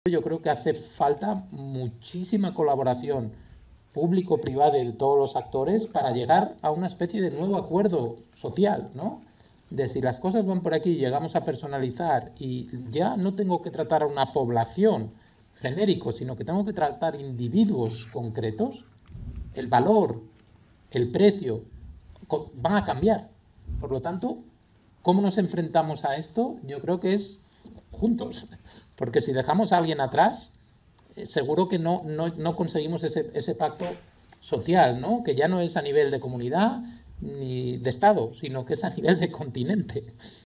Yo creo que hace falta muchísima colaboración público-privada de todos los actores para llegar a una especie de nuevo acuerdo social, ¿no? De si las cosas van por aquí, llegamos a personalizar y ya no tengo que tratar a una población genérico, sino que tengo que tratar individuos concretos, el valor, el precio, van a cambiar. Por lo tanto, ¿cómo nos enfrentamos a esto? Yo creo que es juntos, porque si dejamos a alguien atrás, seguro que no conseguimos ese pacto social, ¿no? Que ya no es a nivel de comunidad ni de Estado, sino que es a nivel de continente.